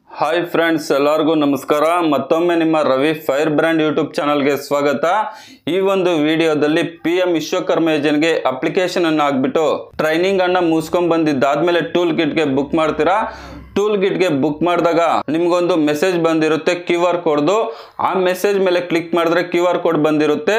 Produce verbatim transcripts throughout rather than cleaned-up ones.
Hi friends, ಎಲ್ಲರಿಗೂ ನಮಸ್ಕಾರ. ಮತ್ತೊಮ್ಮೆ ನಿಮ್ಮ ರವಿ ಫೈರ್ ಬ್ರ್ಯಾಂಡ್ ಯೂಟ್ಯೂಬ್ ಚಾನಲ್ಗೆ ಸ್ವಾಗತ. ಈ ಒಂದು ವಿಡಿಯೋದಲ್ಲಿ ಪಿ ಎಂ ವಿಶ್ವಕರ್ಮ ಯೋಜನೆಗೆ ಅಪ್ಲಿಕೇಶನ್ ಅನ್ನು ಹಾಕ್ಬಿಟ್ಟು ಟ್ರೈನಿಂಗ್ ಅನ್ನ ಮುಗಿಸ್ಕೊಂಡ್ ಬಂದಿದ್ದಾದ್ಮೇಲೆ ಟೂಲ್ ಕಿಟ್ಗೆ ಬುಕ್ ಮಾಡ್ತೀರಾ. ಟೂಲ್ ಕಿಟ್ಗೆ ಬುಕ್ ಮಾಡಿದಾಗ ನಿಮ್ಗೊಂದು ಮೆಸೇಜ್ ಬಂದಿರುತ್ತೆ ಕ್ಯೂ ಆರ್ ಕೋಡ್ದು. ಆ ಮೆಸೇಜ್ ಮೇಲೆ ಕ್ಲಿಕ್ ಮಾಡಿದ್ರೆ ಕ್ಯೂ ಆರ್ ಕೋಡ್ ಬಂದಿರುತ್ತೆ.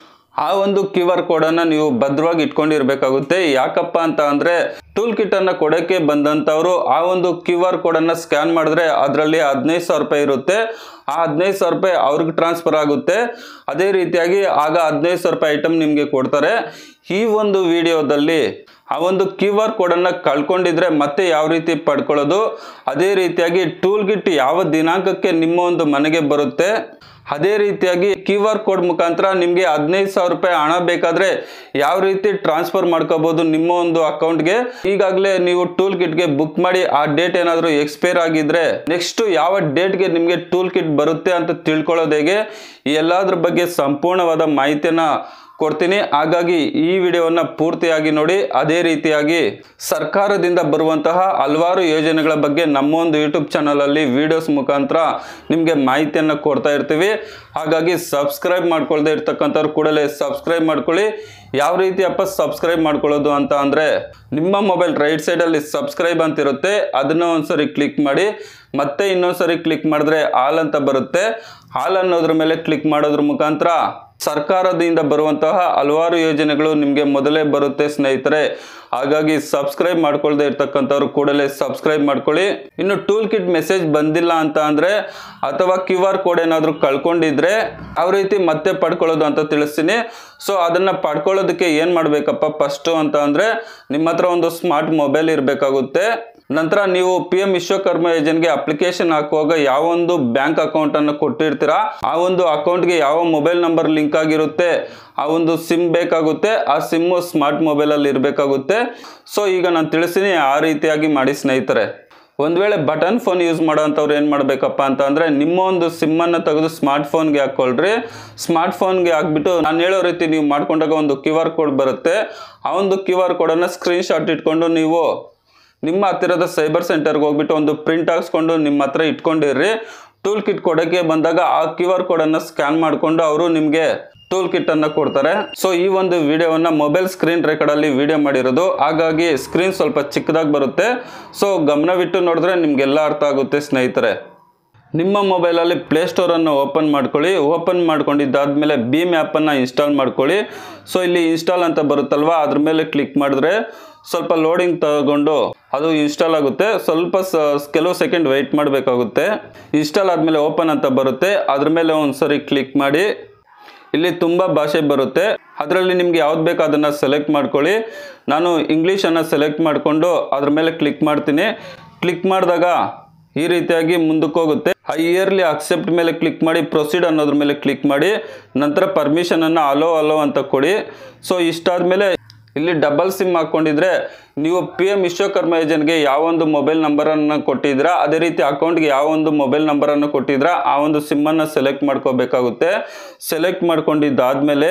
ಆ ಒಂದು ಕ್ಯೂ ಆರ್ ಕೋಡನ್ನು ನೀವು ಭದ್ರವಾಗಿ ಇಟ್ಕೊಂಡಿರ್ಬೇಕಾಗುತ್ತೆ. ಯಾಕಪ್ಪ ಅಂತ ಅಂದರೆ ಟೂಲ್ ಕಿಟ್ ಅನ್ನು ಕೊಡೋಕ್ಕೆ ಬಂದಂಥವ್ರು ಆ ಒಂದು ಕ್ಯೂ ಆರ್ ಕೋಡನ್ನು ಸ್ಕ್ಯಾನ್ ಮಾಡಿದ್ರೆ ಅದರಲ್ಲಿ ಹದಿನೈದು ಸಾವಿರ ರೂಪಾಯಿ ಇರುತ್ತೆ. ಆ ಹದಿನೈದು ಸಾವಿರ ರೂಪಾಯಿ ಅವ್ರಿಗೆ ಟ್ರಾನ್ಸ್ಫರ್ ಆಗುತ್ತೆ. ಅದೇ ರೀತಿಯಾಗಿ ಆಗ ಹದಿನೈದು ಸಾವಿರ ರೂಪಾಯಿ ಐಟಮ್ ನಿಮಗೆ ಕೊಡ್ತಾರೆ. ಈ ಒಂದು ವಿಡಿಯೋದಲ್ಲಿ ಆ ಒಂದು ಕ್ಯೂ ಆರ್ ಕೋಡನ್ನು ಕಳ್ಕೊಂಡಿದ್ರೆ ಮತ್ತೆ ಯಾವ ರೀತಿ ಪಡ್ಕೊಳ್ಳೋದು, ಅದೇ ರೀತಿಯಾಗಿ ಟೂಲ್ ಕಿಟ್ ಯಾವ ದಿನಾಂಕಕ್ಕೆ ನಿಮ್ಮ ಒಂದು ಮನೆಗೆ ಬರುತ್ತೆ, ಅದೇ ರೀತಿಯಾಗಿ ಕ್ಯೂ ಆರ್ ಕೋಡ್ ಮುಖಾಂತರ ನಿಮಗೆ ಹದಿನೈದು ಸಾವಿರ ರೂಪಾಯಿ ಹಣ ಬೇಕಾದರೆ ಯಾವ ರೀತಿ ಟ್ರಾನ್ಸ್ಫರ್ ಮಾಡ್ಕೋಬಹುದು ನಿಮ್ಮ ಒಂದು ಅಕೌಂಟ್ಗೆ. ಈಗಾಗಲೇ ನೀವು ಟೂಲ್ ಕಿಟ್ಗೆ ಬುಕ್ ಮಾಡಿ ಆ ಡೇಟ್ ಏನಾದರೂ ಎಕ್ಸ್ಪೈರ್ ಆಗಿದ್ರೆ ನೆಕ್ಸ್ಟ್ ಯಾವ ಡೇಟ್ಗೆ ನಿಮಗೆ ಟೂಲ್ ಕಿಟ್ ಬರುತ್ತೆ ಅಂತ ತಿಳ್ಕೊಳ್ಳೋದು ಹೇಗೆ, ಎಲ್ಲದ್ರ ಬಗ್ಗೆ ಸಂಪೂರ್ಣವಾದ ಮಾಹಿತಿಯನ್ನು ಕೊಡ್ತೀನಿ. ಹಾಗಾಗಿ ಈ ವಿಡಿಯೋವನ್ನು ಪೂರ್ತಿಯಾಗಿ ನೋಡಿ. ಅದೇ ರೀತಿಯಾಗಿ ಸರ್ಕಾರದಿಂದ ಬರುವಂತಹ ಹಲವಾರು ಯೋಜನೆಗಳ ಬಗ್ಗೆ ನಮ್ಮ ಒಂದು ಯೂಟ್ಯೂಬ್ ಚಾನಲಲ್ಲಿ ವಿಡಿಯೋಸ್ ಮುಖಾಂತರ ನಿಮಗೆ ಮಾಹಿತಿಯನ್ನು ಕೊಡ್ತಾ ಇರ್ತೀವಿ. ಹಾಗಾಗಿ ಸಬ್ಸ್ಕ್ರೈಬ್ ಮಾಡ್ಕೊಳ್ದೇ ಇರ್ತಕ್ಕಂಥವ್ರು ಕೂಡಲೇ ಸಬ್ಸ್ಕ್ರೈಬ್ ಮಾಡ್ಕೊಳ್ಳಿ. ಯಾವ ರೀತಿ ಅಪ್ಪ ಸಬ್ಸ್ಕ್ರೈಬ್ ಮಾಡ್ಕೊಳ್ಳೋದು ಅಂತ ಅಂದರೆ ನಿಮ್ಮ ಮೊಬೈಲ್ ರೈಟ್ ಸೈಡಲ್ಲಿ ಸಬ್ಸ್ಕ್ರೈಬ್ ಅಂತ ಇರುತ್ತೆ, ಅದನ್ನು ಒಂದ್ಸರಿ ಕ್ಲಿಕ್ ಮಾಡಿ. ಮತ್ತೆ ಇನ್ನೊಂದ್ಸರಿ ಕ್ಲಿಕ್ ಮಾಡಿದ್ರೆ ಆಲ್ ಅಂತ ಬರುತ್ತೆ. ಆಲ್ ಅನ್ನೋದ್ರ ಮೇಲೆ ಕ್ಲಿಕ್ ಮಾಡೋದ್ರ ಮುಖಾಂತರ ಸರ್ಕಾರದಿಂದ ಬರುವಂತಹ ಹಲವಾರು ಯೋಜನೆಗಳು ನಿಮಗೆ ಮೊದಲೇ ಬರುತ್ತೆ ಸ್ನೇಹಿತರೆ. ಹಾಗಾಗಿ ಸಬ್ಸ್ಕ್ರೈಬ್ ಮಾಡ್ಕೊಳ್ದೇ ಇರ್ತಕ್ಕಂಥವ್ರು ಕೂಡಲೇ ಸಬ್ಸ್ಕ್ರೈಬ್ ಮಾಡ್ಕೊಳ್ಳಿ. ಇನ್ನು ಟೂಲ್ ಕಿಟ್ ಮೆಸೇಜ್ ಬಂದಿಲ್ಲ ಅಂತ ಅಂದರೆ ಅಥವಾ ಕ್ಯೂ ಆರ್ ಕೋಡ್ ಏನಾದರೂ ಕಳ್ಕೊಂಡಿದ್ರೆ ಯಾವ ರೀತಿ ಮತ್ತೆ ಪಡ್ಕೊಳ್ಳೋದು ಅಂತ ತಿಳಿಸ್ತೀನಿ. ಸೊ ಅದನ್ನು ಪಡ್ಕೊಳ್ಳೋದಕ್ಕೆ ಏನು ಮಾಡಬೇಕಪ್ಪ ಫಸ್ಟು ಅಂತ ಅಂದರೆ ನಿಮ್ಮ ಹತ್ರ ಒಂದು ಸ್ಮಾರ್ಟ್ ಮೊಬೈಲ್ ಇರಬೇಕಾಗುತ್ತೆ. ನಂತರ ನೀವು ಪಿ ಎಂ ವಿಶ್ವಕರ್ಮ ಯೋಜನೆಗೆ ಅಪ್ಲಿಕೇಶನ್ ಹಾಕುವಾಗ ಯಾವ ಒಂದು ಬ್ಯಾಂಕ್ ಅಕೌಂಟ್ ಅನ್ನು ಕೊಟ್ಟಿರ್ತೀರಾ ಆ ಒಂದು ಅಕೌಂಟ್ಗೆ ಯಾವ ಮೊಬೈಲ್ ನಂಬರ್ ಲಿಂಕ್ ಆಗಿರುತ್ತೆ ಆ ಒಂದು ಸಿಮ್ ಬೇಕಾಗುತ್ತೆ. ಆ ಸಿಮ್ಮು ಸ್ಮಾರ್ಟ್ ಮೊಬೈಲಲ್ಲಿ ಇರಬೇಕಾಗುತ್ತೆ. ಸೊ ಈಗ ನಾನು ತಿಳಿಸ್ತೀನಿ ಆ ರೀತಿಯಾಗಿ ಮಾಡಿ ಸ್ನೇಹಿತರೆ. ಒಂದು ವೇಳೆ ಬಟನ್ ಫೋನ್ ಯೂಸ್ ಮಾಡೋಂಥವ್ರು ಏನು ಮಾಡಬೇಕಪ್ಪ ಅಂತ ಅಂದರೆ ನಿಮ್ಮ ಒಂದು ಸಿಮ್ಮನ್ನು ತೆಗೆದು ಸ್ಮಾರ್ಟ್ ಫೋನ್ಗೆ ಹಾಕ್ಕೊಳ್ರಿ. ಸ್ಮಾರ್ಟ್ ಫೋನ್ಗೆ ಹಾಕ್ಬಿಟ್ಟು ನಾನು ಹೇಳೋ ರೀತಿ ನೀವು ಮಾಡ್ಕೊಂಡಾಗ ಒಂದು ಕ್ಯೂ ಆರ್ ಕೋಡ್ ಬರುತ್ತೆ. ಆ ಒಂದು ಕ್ಯೂ ಆರ್ ಕೋಡನ್ನು ಸ್ಕ್ರೀನ್ ಶಾಟ್ ಇಟ್ಕೊಂಡು ನೀವು ನಿಮ್ಮ ಹತ್ತಿರದ ಸೈಬರ್ ಸೆಂಟರ್ಗೆ ಹೋಗ್ಬಿಟ್ಟು ಒಂದು ಪ್ರಿಂಟ್ ಹಾಕ್ಸ್ಕೊಂಡು ನಿಮ್ಮ ಹತ್ರ ಇಟ್ಕೊಂಡಿರ್ರಿ. ಟೂಲ್ ಕಿಟ್ ಕೊಡೋಕ್ಕೆ ಬಂದಾಗ ಆ ಕ್ಯೂ ಆರ್ ಕೋಡನ್ನು ಸ್ಕ್ಯಾನ್ ಮಾಡಿಕೊಂಡು ಅವರು ನಿಮಗೆ ಟೂಲ್ ಕಿಟ್ ಅನ್ನು ಕೊಡ್ತಾರೆ. ಸೊ ಈ ಒಂದು ವಿಡಿಯೋವನ್ನು ಮೊಬೈಲ್ ಸ್ಕ್ರೀನ್ ರೆಕಾರ್ಡಲ್ಲಿ ವಿಡಿಯೋ ಮಾಡಿರೋದು, ಹಾಗಾಗಿ ಸ್ಕ್ರೀನ್ ಸ್ವಲ್ಪ ಚಿಕ್ಕದಾಗಿ ಬರುತ್ತೆ. ಸೊ ಗಮನವಿಟ್ಟು ನೋಡಿದ್ರೆ ನಿಮಗೆಲ್ಲ ಅರ್ಥ ಆಗುತ್ತೆ ಸ್ನೇಹಿತರೆ. ನಿಮ್ಮ ಮೊಬೈಲಲ್ಲಿ ಪ್ಲೇಸ್ಟೋರನ್ನು ಓಪನ್ ಮಾಡ್ಕೊಳ್ಳಿ. ಓಪನ್ ಮಾಡ್ಕೊಂಡಿದ್ದಾದಮೇಲೆ ಭೀಮ್ ಆ್ಯಪನ್ನು ಇನ್ಸ್ಟಾಲ್ ಮಾಡ್ಕೊಳ್ಳಿ. ಸೊ ಇಲ್ಲಿ ಇನ್ಸ್ಟಾಲ್ ಅಂತ ಬರುತ್ತಲ್ವ, ಅದ್ರ ಮೇಲೆ ಕ್ಲಿಕ್ ಮಾಡಿದ್ರೆ ಸ್ವಲ್ಪ ಲೋಡಿಂಗ್ ತಗೊಂಡು ಅದು ಇನ್ಸ್ಟಾಲ್ ಆಗುತ್ತೆ. ಸ್ವಲ್ಪ ಸ ಕೆಲವು ಸೆಕೆಂಡ್ ವೆಯ್ಟ್ ಮಾಡಬೇಕಾಗುತ್ತೆ. ಇನ್ಸ್ಟಾಲ್ ಆದಮೇಲೆ ಓಪನ್ ಅಂತ ಬರುತ್ತೆ, ಅದ್ರ ಮೇಲೆ ಒಂದು ಸರಿ ಕ್ಲಿಕ್ ಮಾಡಿ. ಇಲ್ಲಿ ತುಂಬ ಭಾಷೆ ಬರುತ್ತೆ, ಅದರಲ್ಲಿ ನಿಮ್ಗೆ ಯಾವ್ದು ಬೇಕು ಅದನ್ನು ಸೆಲೆಕ್ಟ್ ಮಾಡ್ಕೊಳ್ಳಿ. ನಾನು ಇಂಗ್ಲೀಷನ್ನು ಸೆಲೆಕ್ಟ್ ಮಾಡಿಕೊಂಡು ಅದ್ರ ಮೇಲೆ ಕ್ಲಿಕ್ ಮಾಡ್ತೀನಿ. ಕ್ಲಿಕ್ ಮಾಡಿದಾಗ ಈ ರೀತಿಯಾಗಿ ಮುಂದಕ್ಕೆ ಹೋಗುತ್ತೆ. ಆ ಇಯರ್ಲಿ ಅಕ್ಸೆಪ್ಟ್ ಮೇಲೆ ಕ್ಲಿಕ್ ಮಾಡಿ ಪ್ರೊಸೀಡ್ ಅನ್ನೋದ್ರ ಮೇಲೆ ಕ್ಲಿಕ್ ಮಾಡಿ. ನಂತರ ಪರ್ಮಿಷನನ್ನು ಅಲೋ ಅಲೋ ಅಂತ ಕೊಡಿ. ಸೊ ಇಷ್ಟಾದಮೇಲೆ ಇಲ್ಲಿ ಡಬಲ್ ಸಿಮ್ ಹಾಕ್ಕೊಂಡಿದ್ರೆ ನೀವು ಪಿ ಎಂ ವಿಶ್ವಕರ್ಮ ಯೋಜನೆಗೆ ಯಾವೊಂದು ಮೊಬೈಲ್ ನಂಬರನ್ನು ಕೊಟ್ಟಿದ್ದೀರಾ ಅದೇ ರೀತಿ ಅಕೌಂಟ್ಗೆ ಯಾವೊಂದು ಮೊಬೈಲ್ ನಂಬರನ್ನು ಕೊಟ್ಟಿದ್ದೀರಾ ಆ ಒಂದು ಸಿಮ್ಮನ್ನು ಸೆಲೆಕ್ಟ್ ಮಾಡ್ಕೋಬೇಕಾಗುತ್ತೆ. ಸೆಲೆಕ್ಟ್ ಮಾಡ್ಕೊಂಡಿದ್ದಾದಮೇಲೆ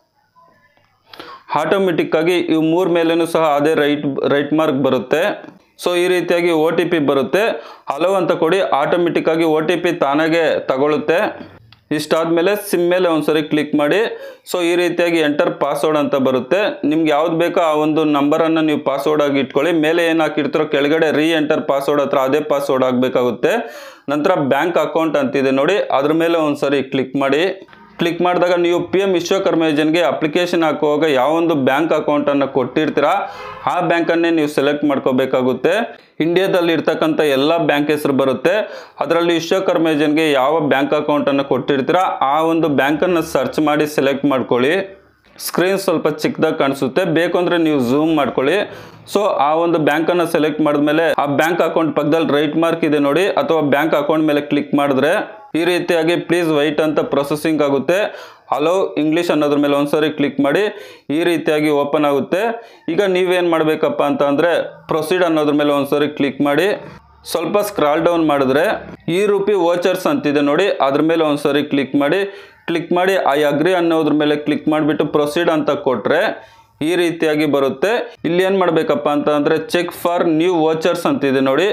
ಆಟೋಮೆಟಿಕ್ಕಾಗಿ ಇವು ಮೂರು ಮೇಲೇನೂ ಸಹ ಅದೇ ರೈಟ್ ರೈಟ್ ಮಾರ್ಕ್ ಬರುತ್ತೆ. ಸೊ ಈ ರೀತಿಯಾಗಿ ಒ ಟಿ ಪಿ ಬರುತ್ತೆ. ಹಲೋ ಅಂತ ಕೊಡಿ, ಆಟೋಮೆಟಿಕ್ಕಾಗಿ ಒ ಟಿ ಪಿ ತಾನಾಗೆ ತಗೊಳುತ್ತೆ. ಇಷ್ಟಾದಮೇಲೆ ಸಿಮ್ ಮೇಲೆ ಒಂದ್ಸರಿ ಕ್ಲಿಕ್ ಮಾಡಿ. ಸೊ ಈ ರೀತಿಯಾಗಿ ಎಂಟರ್ ಪಾಸ್ವರ್ಡ್ ಅಂತ ಬರುತ್ತೆ. ನಿಮ್ಗೆ ಯಾವ್ದು ಬೇಕೋ ಆ ಒಂದು ನಂಬರನ್ನು ನೀವು ಪಾಸ್ವರ್ಡ್ ಆಗಿ ಇಟ್ಕೊಳ್ಳಿ. ಮೇಲೆ ಏನು ಹಾಕಿರ್ತೀರೋ ಕೆಳಗಡೆ ರೀ ಎಂಟರ್ ಪಾಸ್ವರ್ಡ್ ಹತ್ರ ಅದೇ ಪಾಸ್ವರ್ಡ್ ಆಗಬೇಕಾಗುತ್ತೆ. ನಂತರ ಬ್ಯಾಂಕ್ ಅಕೌಂಟ್ ಅಂತಿದೆ ನೋಡಿ, ಅದ್ರ ಮೇಲೆ ಒಂದ್ಸರಿ ಕ್ಲಿಕ್ ಮಾಡಿ. ಕ್ಲಿಕ್ ಮಾಡಿದಾಗ ನೀವು ಪಿ ಎಂ ವಿಶ್ವಕರ್ಮ ಯೋಜನೆಗೆ ಅಪ್ಲಿಕೇಶನ್ ಹಾಕುವಾಗ ಯಾವೊಂದು ಬ್ಯಾಂಕ್ ಅಕೌಂಟನ್ನು ಕೊಟ್ಟಿರ್ತೀರಾ ಆ ಬ್ಯಾಂಕನ್ನೇ ನೀವು ಸೆಲೆಕ್ಟ್ ಮಾಡ್ಕೋಬೇಕಾಗುತ್ತೆ. ಇಂಡಿಯಾದಲ್ಲಿ ಇರ್ತಕ್ಕಂಥ ಎಲ್ಲ ಬ್ಯಾಂಕ್ ಹೆಸರು ಬರುತ್ತೆ. ಅದರಲ್ಲಿ ವಿಶ್ವಕರ್ಮ ಯೋಜನೆಗೆ ಯಾವ ಬ್ಯಾಂಕ್ ಅಕೌಂಟನ್ನು ಕೊಟ್ಟಿರ್ತೀರಾ ಆ ಒಂದು ಬ್ಯಾಂಕನ್ನು ಸರ್ಚ್ ಮಾಡಿ ಸೆಲೆಕ್ಟ್ ಮಾಡ್ಕೊಳ್ಳಿ. ಸ್ಕ್ರೀನ್ ಸ್ವಲ್ಪ ಚಿಕ್ಕದಾಗಿ ಕಾಣಿಸುತ್ತೆ, ಬೇಕು ಅಂದರೆ ನೀವು ಝೂಮ್ ಮಾಡ್ಕೊಳ್ಳಿ. ಸೊ ಆ ಒಂದು ಬ್ಯಾಂಕನ್ನು ಸೆಲೆಕ್ಟ್ ಮಾಡಿದ್ಮೇಲೆ ಆ ಬ್ಯಾಂಕ್ ಅಕೌಂಟ್ ಪಕ್ಕದಲ್ಲಿ ರೈಟ್ ಮಾರ್ಕ್ ಇದೆ ನೋಡಿ, ಅಥವಾ ಬ್ಯಾಂಕ್ ಅಕೌಂಟ್ ಮೇಲೆ ಕ್ಲಿಕ್ ಮಾಡಿದ್ರೆ ಈ ರೀತಿಯಾಗಿ ಪ್ಲೀಸ್ ವೈಟ್ ಅಂತ ಪ್ರೊಸೆಸಿಂಗ್ ಆಗುತ್ತೆ. ಹಲೋ ಇಂಗ್ಲೀಷ್ ಅನ್ನೋದ್ರ ಮೇಲೆ ಒಂದ್ಸರಿ ಕ್ಲಿಕ್ ಮಾಡಿ. ಈ ರೀತಿಯಾಗಿ ಓಪನ್ ಆಗುತ್ತೆ. ಈಗ ನೀವೇನು ಮಾಡಬೇಕಪ್ಪ ಅಂತ ಅಂದರೆ ಪ್ರೊಸೀಡ್ ಅನ್ನೋದ್ರ ಮೇಲೆ ಒಂದ್ಸರಿ ಕ್ಲಿಕ್ ಮಾಡಿ. ಸ್ವಲ್ಪ ಸ್ಕ್ರಾಲ್ ಡೌನ್ ಮಾಡಿದ್ರೆ ಈ ರೂಪಿ ವೋಚರ್ಸ್ ಅಂತಿದೆ ನೋಡಿ, ಅದ್ರ ಮೇಲೆ ಒಂದ್ಸರಿ ಕ್ಲಿಕ್ ಮಾಡಿ. ಕ್ಲಿಕ್ ಮಾಡಿ ಐ ಅಗ್ರಿ ಅನ್ನೋದ್ರ ಮೇಲೆ ಕ್ಲಿಕ್ ಮಾಡಿಬಿಟ್ಟು ಪ್ರೊಸೀಡ್ ಅಂತ ಕೊಟ್ಟರೆ ಈ ರೀತಿಯಾಗಿ ಬರುತ್ತೆ. ಇಲ್ಲಿ ಏನು ಮಾಡಬೇಕಪ್ಪ ಅಂತ ಅಂದರೆ ಚೆಕ್ ಫಾರ್ ನ್ಯೂ ವೋಚರ್ಸ್ ಅಂತಿದೆ ನೋಡಿ,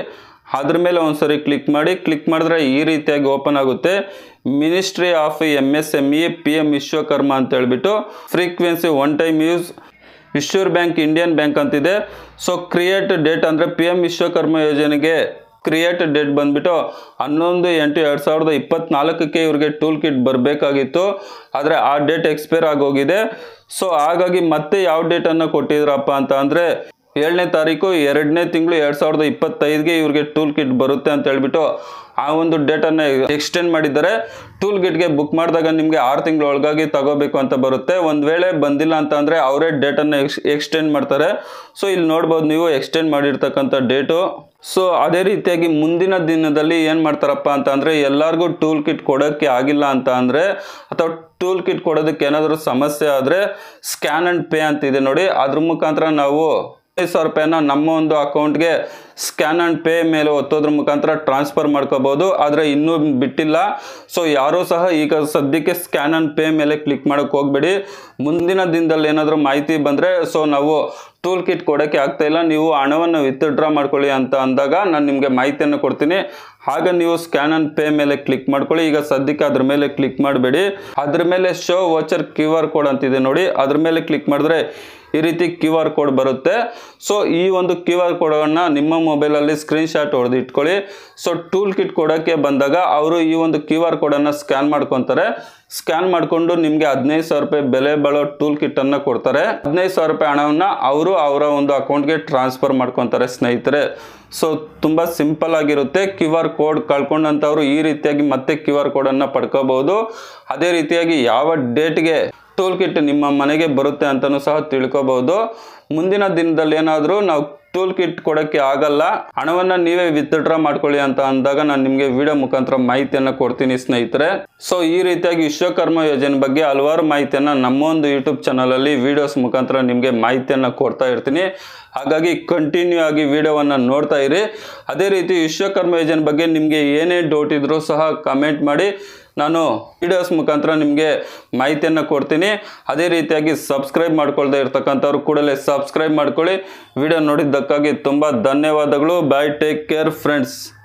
ಅದ್ರ ಮೇಲೆ ಒಂದ್ಸರಿ ಕ್ಲಿಕ್ ಮಾಡಿ. ಕ್ಲಿಕ್ ಮಾಡಿದ್ರೆ ಈ ರೀತಿಯಾಗಿ ಓಪನ್ ಆಗುತ್ತೆ. Ministry of M S M E P M Vishwakarma ಅಂತ ಹೇಳ್ಬಿಟ್ಟು ಫ್ರೀಕ್ವೆನ್ಸಿ ಒನ್ ಟೈಮ್ ಯೂಸ್ ವಿಶ್ವರ್ ಬ್ಯಾಂಕ್ ಇಂಡಿಯನ್ ಬ್ಯಾಂಕ್ ಅಂತಿದೆ. ಸೊ ಕ್ರಿಯೇಟ್ ಡೇಟ್ ಅಂದರೆ ಪಿ ಎಂ ವಿಶ್ವಕರ್ಮ ಯೋಜನೆಗೆ ಕ್ರಿಯೇಟ್ ಡೇಟ್ ಬಂದ್ಬಿಟ್ಟು ಹನ್ನೊಂದು ಎಂಟು ಎರಡು ಸಾವಿರದ ಇಪ್ಪತ್ನಾಲ್ಕಕ್ಕೆ ಇವ್ರಿಗೆ ಟೂಲ್ ಕಿಟ್ ಬರಬೇಕಾಗಿತ್ತು. ಆದರೆ ಆ ಡೇಟ್ ಎಕ್ಸ್ಪೈರ್ ಆಗೋಗಿದೆ. ಸೊ ಹಾಗಾಗಿ ಮತ್ತೆ ಯಾವ ಡೇಟನ್ನು ಕೊಟ್ಟಿದ್ರಪ್ಪ ಅಂತ ಅಂದರೆ ಏಳನೇ ತಾರೀಕು ಎರಡನೇ ತಿಂಗಳು ಎರಡು ಸಾವಿರದ ಇಪ್ಪತ್ತೈದಿಗೆ ಇವ್ರಿಗೆ ಟೂಲ್ ಕಿಟ್ ಬರುತ್ತೆ ಅಂತ ಹೇಳ್ಬಿಟ್ಟು ಆ ಒಂದು ಡೇಟನ್ನು ಎಕ್ಸ್ಟೆಂಡ್ ಮಾಡಿದ್ದಾರೆ. ಟೂಲ್ ಕಿಟ್ಗೆ ಬುಕ್ ಮಾಡಿದಾಗ ನಿಮಗೆ ಆರು ತಿಂಗಳ ಒಳಗಾಗಿ ತಗೋಬೇಕು ಅಂತ ಬರುತ್ತೆ. ಒಂದು ವೇಳೆ ಬಂದಿಲ್ಲ ಅಂತ ಅಂದರೆ ಅವರೇ ಡೇಟನ್ನು ಎಕ್ಸ್ ಎಕ್ಸ್ಟೆಂಡ್ ಮಾಡ್ತಾರೆ. ಸೊ ಇಲ್ಲಿ ನೋಡ್ಬೋದು ನೀವು ಎಕ್ಸ್ಟೆಂಡ್ ಮಾಡಿರ್ತಕ್ಕಂಥ ಡೇಟು. ಸೊ ಅದೇ ರೀತಿಯಾಗಿ ಮುಂದಿನ ದಿನದಲ್ಲಿ ಏನು ಮಾಡ್ತಾರಪ್ಪ ಅಂತ ಅಂದರೆ ಎಲ್ಲರಿಗೂ ಟೂಲ್ ಕಿಟ್ ಕೊಡೋಕ್ಕೆ ಆಗಿಲ್ಲ ಅಂತ ಅಂದರೆ ಅಥವಾ ಟೂಲ್ ಕಿಟ್ ಕೊಡೋದಕ್ಕೆ ಏನಾದರೂ ಸಮಸ್ಯೆ ಆದರೆ ಸ್ಕ್ಯಾನ್ ಆ್ಯಂಡ್ ಪೇ ಅಂತಿದೆ ನೋಡಿ, ಅದ್ರ ಮುಖಾಂತರ ನಾವು ಐದು ಸಾವಿರ ರೂಪಾಯಿನ ನಮ್ಮ ಒಂದು ಅಕೌಂಟ್ಗೆ ಸ್ಕ್ಯಾನ್ ಆ್ಯಂಡ್ ಪೇ ಮೇಲೆ ಒತ್ತೋದ್ರ ಮುಖಾಂತರ ಟ್ರಾನ್ಸ್ಫರ್ ಮಾಡ್ಕೋಬೋದು. ಆದರೆ ಇನ್ನೂ ಬಿಟ್ಟಿಲ್ಲ. ಸೊ ಯಾರೂ ಸಹ ಈಗ ಸದ್ಯಕ್ಕೆ ಸ್ಕ್ಯಾನ್ ಆ್ಯಂಡ್ ಪೇ ಮೇಲೆ ಕ್ಲಿಕ್ ಮಾಡೋಕ್ಕೆ ಹೋಗಬೇಡಿ. ಮುಂದಿನ ದಿನದಲ್ಲಿ ಏನಾದರೂ ಮಾಹಿತಿ ಬಂದರೆ ಸೊ ನಾವು ಟೂಲ್ ಕಿಟ್ ಕೊಡೋಕ್ಕೆ ಆಗ್ತಾಯಿಲ್ಲ, ನೀವು ಹಣವನ್ನು ವಿತ್ಡ್ರಾ ಮಾಡ್ಕೊಳ್ಳಿ ಅಂತ ಅಂದಾಗ ನಾನು ನಿಮಗೆ ಮಾಹಿತಿಯನ್ನು ಕೊಡ್ತೀನಿ. ಆಗ ನೀವು ಸ್ಕ್ಯಾನ್ ಆ್ಯಂಡ್ ಪೇ ಮೇಲೆ ಕ್ಲಿಕ್ ಮಾಡ್ಕೊಳ್ಳಿ. ಈಗ ಸದ್ಯಕ್ಕೆ ಅದ್ರ ಮೇಲೆ ಕ್ಲಿಕ್ ಮಾಡಬೇಡಿ. ಅದ್ರ ಮೇಲೆ show voucher Q R code ಅಂತಿದೆ ನೋಡಿ, ಅದ್ರ ಮೇಲೆ ಕ್ಲಿಕ್ ಮಾಡಿದ್ರೆ ಈ ರೀತಿ ಕ್ಯೂ ಆರ್ ಕೋಡ್ ಬರುತ್ತೆ. ಸೊ ಈ ಒಂದು ಕ್ಯೂ ಆರ್ ಕೋಡನ್ನು ನಿಮ್ಮ ಮೊಬೈಲಲ್ಲಿ ಸ್ಕ್ರೀನ್ಶಾಟ್ ಹೊಡೆದು ಇಟ್ಕೊಳ್ಳಿ. ಸೊ ಟೂಲ್ ಕಿಟ್ ಕೊಡೋಕ್ಕೆ ಬಂದಾಗ ಅವರು ಈ ಒಂದು ಕ್ಯೂ ಆರ್ ಕೋಡನ್ನು ಸ್ಕ್ಯಾನ್ ಮಾಡ್ಕೊತಾರೆ. ಸ್ಕ್ಯಾನ್ ಮಾಡಿಕೊಂಡು ನಿಮಗೆ ಹದಿನೈದು ಸಾವಿರ ರೂಪಾಯಿ ಬೆಲೆ ಬಾಳೋ ಟೂಲ್ ಕಿಟ್ಟನ್ನು ಕೊಡ್ತಾರೆ. ಹದಿನೈದು ಸಾವಿರ ರೂಪಾಯಿ ಹಣವನ್ನು ಅವರು ಅವರ ಒಂದು ಅಕೌಂಟ್ಗೆ ಟ್ರಾನ್ಸ್ಫರ್ ಮಾಡ್ಕೊತಾರೆ ಸ್ನೇಹಿತರೆ. ಸೊ ತುಂಬ ಸಿಂಪಲ್ ಆಗಿರುತ್ತೆ. ಕ್ಯೂ ಆರ್ ಕೋಡ್ ಕಳ್ಕೊಂಡಂಥವ್ರು ಈ ರೀತಿಯಾಗಿ ಮತ್ತೆ ಕ್ಯೂ ಆರ್ ಕೋಡನ್ನು ಪಡ್ಕೋಬಹುದು. ಅದೇ ರೀತಿಯಾಗಿ ಯಾವ ಡೇಟ್ಗೆ ಟೂಲ್ ಕಿಟ್ ನಿಮ್ಮ ಮನೆಗೆ ಬರುತ್ತೆ ಅಂತಲೂ ಸಹ ತಿಳ್ಕೊಬಹುದು. ಮುಂದಿನ ದಿನದಲ್ಲಿ ಏನಾದರೂ ನಾವು ಟೂಲ್ ಕಿಟ್ ಕೊಡೋಕ್ಕೆ ಆಗಲ್ಲ, ಹಣವನ್ನು ನೀವೇ ವಿತ್ಡ್ರಾ ಮಾಡ್ಕೊಳ್ಳಿ ಅಂತ ಅಂದಾಗ ನಾನು ನಿಮಗೆ ವಿಡಿಯೋ ಮುಖಾಂತರ ಮಾಹಿತಿಯನ್ನು ಕೊಡ್ತೀನಿ ಸ್ನೇಹಿತರೆ. ಸೊ ಈ ರೀತಿಯಾಗಿ ವಿಶ್ವಕರ್ಮ ಯೋಜನೆ ಬಗ್ಗೆ ಹಲವಾರು ಮಾಹಿತಿಯನ್ನು ನಮ್ಮ ಒಂದು ಯೂಟ್ಯೂಬ್ ಚಾನಲಲ್ಲಿ ವಿಡಿಯೋಸ್ ಮುಖಾಂತರ ನಿಮಗೆ ಮಾಹಿತಿಯನ್ನು ಕೊಡ್ತಾ ಇರ್ತೀನಿ. ಹಾಗಾಗಿ ಕಂಟಿನ್ಯೂ ಆಗಿ ವಿಡಿಯೋವನ್ನು ನೋಡ್ತಾ ಇರಿ. ಅದೇ ರೀತಿ ವಿಶ್ವಕರ್ಮ ಯೋಜನೆ ಬಗ್ಗೆ ನಿಮಗೆ ಏನೇ ಡೌಟ್ ಇದ್ರೂ ಸಹ ಕಮೆಂಟ್ ಮಾಡಿ, ನಾನು ವಿಡಿಯೋಸ್ ಮುಖಾಂತರ ನಿಮಗೆ ಮಾಹಿತಿಯನ್ನು ಕೊಡ್ತೀನಿ. ಅದೇ ರೀತಿಯಾಗಿ ಸಬ್ಸ್ಕ್ರೈಬ್ ಮಾಡ್ಕೊಳ್ದೇ ಇರ್ತಕ್ಕಂಥವ್ರು ಕೂಡಲೇ ಸಬ್ಸ್ಕ್ರೈಬ್ ಮಾಡ್ಕೊಳ್ಳಿ. ವಿಡಿಯೋ ನೋಡಿದ್ದಕ್ಕಾಗಿ ತುಂಬ ಧನ್ಯವಾದಗಳು. Bye, take care friends.